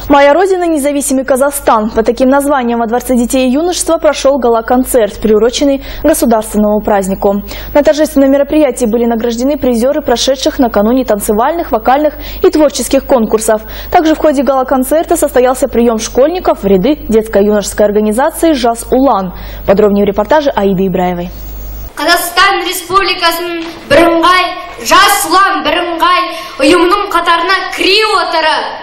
«Моя Родина – независимый Казахстан». Под таким названием во Дворце детей и юношества прошел гала-концерт, приуроченный государственному празднику. На торжественном мероприятии были награждены призеры прошедших накануне танцевальных, вокальных и творческих конкурсов. Также в ходе гала-концерта состоялся прием школьников в ряды детско-юношеской организации «Жас Улан». Подробнее в репортаже Аиды Ибраевой. Қазақстан Республикасының бірыңғай Жас Улан бірыңғай ұйымының қатарына кіре отырып,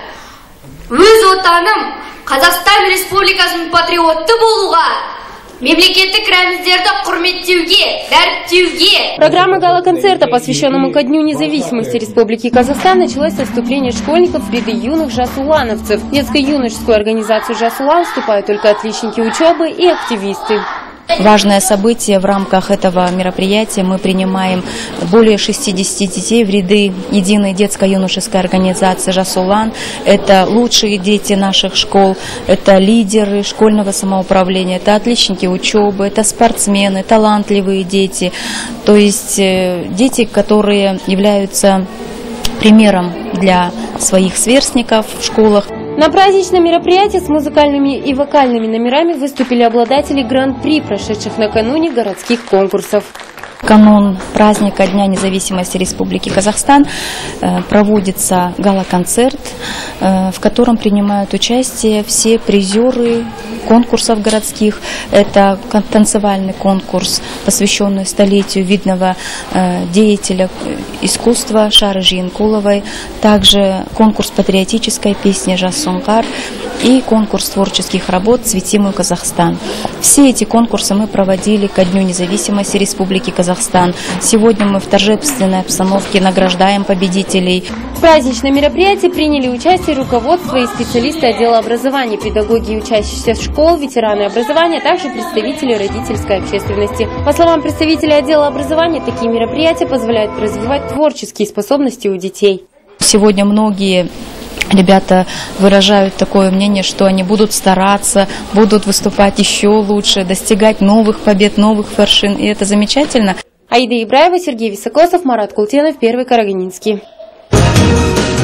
өз отаным Қазақстан Республикасының патриотты болуға, мемлекеттік рәміздерді құрметтеуге, дәріптеуге. Программа гала-концерта, посвященному ко Дню независимости Республики Казахстан, началась со вступления школьников в ряды юных жасулановцев. В детско-юношескую организацию «Жас Улан» вступают только отличники учебы и активисты. Важное событие в рамках этого мероприятия. Мы принимаем более 60 детей в ряды единой детско-юношеской организации «Жас Улан». Это лучшие дети наших школ, это лидеры школьного самоуправления, это отличники учебы, это спортсмены, талантливые дети. То есть дети, которые являются примером для своих сверстников в школах. На праздничном мероприятии с музыкальными и вокальными номерами выступили обладатели гран-при, прошедших накануне городских конкурсов. Канун праздника Дня независимости Республики Казахстан проводится гала-концерт, в котором принимают участие все призеры конкурсов городских. Это танцевальный конкурс, посвященный столетию видного деятеля искусства Шары Жиенкуловой, также конкурс патриотической песни «Жас Сунгар» и конкурс творческих работ «Цвети мой Казахстан». Все эти конкурсы мы проводили ко Дню независимости Республики Казахстан. Сегодня мы в торжественной обстановке награждаем победителей. В праздничном мероприятии приняли участие руководство и специалисты отдела образования, педагоги и учащиеся школ, ветераны образования, а также представители родительской общественности. По словам представителей отдела образования, такие мероприятия позволяют развивать творческие способности у детей. Сегодня многие ребята выражают такое мнение, что они будут стараться, будут выступать еще лучше, достигать новых побед, новых вершин. И это замечательно. Аида Ибраева, Сергей Високосов, Марат Култенов, Первый Карагандинский.